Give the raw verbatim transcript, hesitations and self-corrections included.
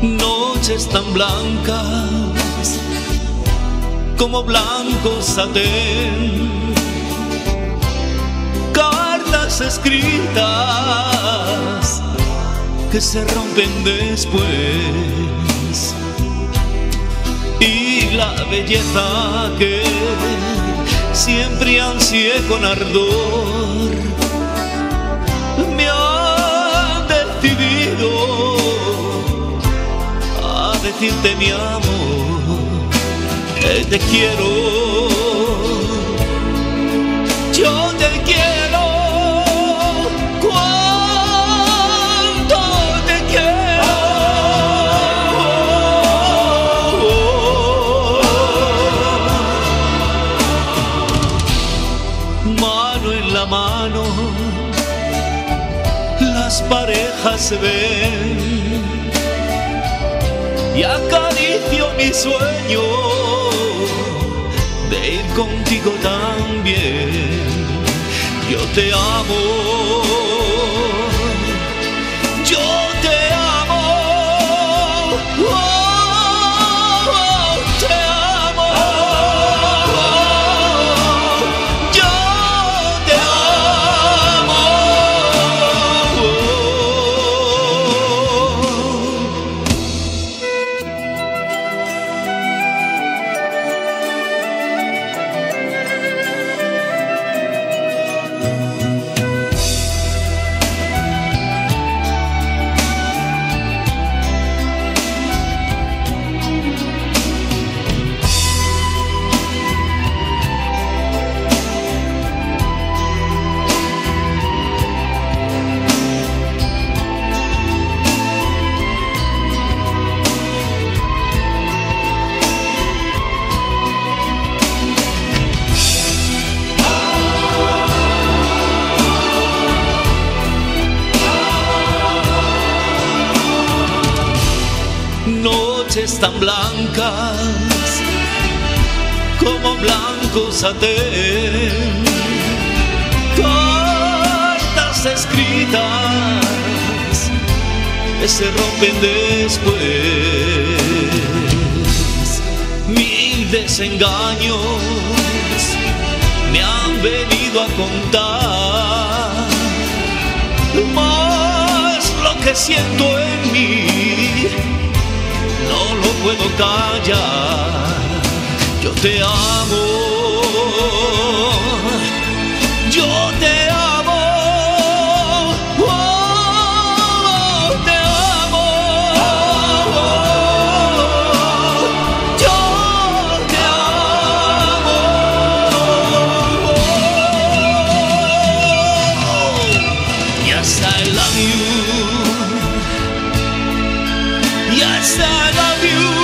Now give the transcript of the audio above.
Noches tan blancas como blanco satén, cartas escritas que se rompen después, y la belleza que siempre ansié con ardor me ha decidido a decirte, mi amor, que te quiero. Yo te quiero, cuánto te quiero. Mano en la mano, las parejas se ven y acaricio mi sueño de ir contigo también. Yo te amo, yo te amo, oh, oh, te amo, oh, yo te amo, oh. Noches tan blancas como blanco satén, cartas escritas que se rompen después, mil desengaños me han venido a contar, más lo que siento en mí no lo puedo callar. Yo te amo, yo te amo, oh, te amo, oh, yo te amo, oh, yes, I love you. Yes, I love you.